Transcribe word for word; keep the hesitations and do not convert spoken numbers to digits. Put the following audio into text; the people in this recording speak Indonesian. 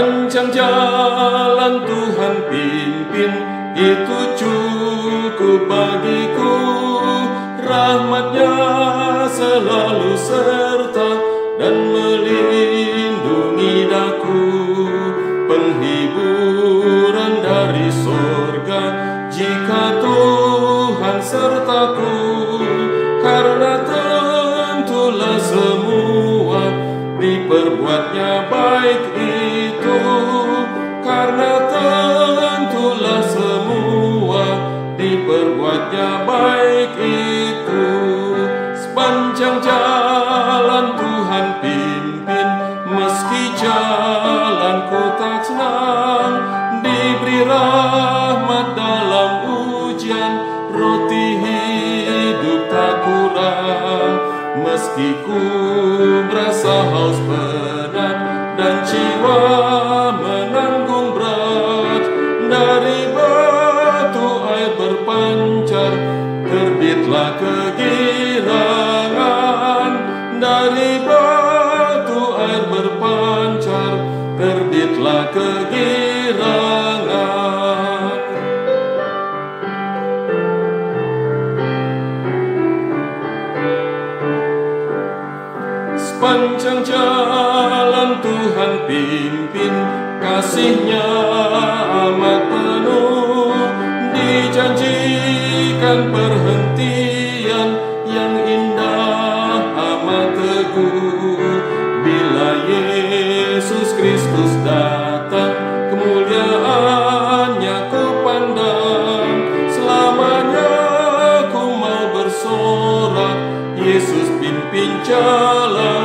Sepanjang jalan Tuhan pimpin, itu cukup bagiku. Rahmat-Nya selalu serta dan melindungi daku. Penghiburan dari sorga jika Tuhan sertaku, karena tentulah semua diperbuatnya baik itu, karena tentulah semua diperbuatnya baik itu. Sepanjang jalan Tuhan pimpin, meski jalanku tak senang, diberi rahmat dalam ujian, roti hidup tak kurang. Meski ku merasa haus berat dan jiwa menanggung berat, dari batu air berpancar, terbitlah kegirangan. Dari batu air berpancar, terbitlah kegirangan. Sepanjang jalan Tuhan pimpin, kasih-Nya amat penuh, dijanjikan perhentian yang indah amat teguh. Bila Yesus Kristus datang, kemuliaan-Nya ku pandang, selamanya ku mau bersorak, Yesus pimpin jalan.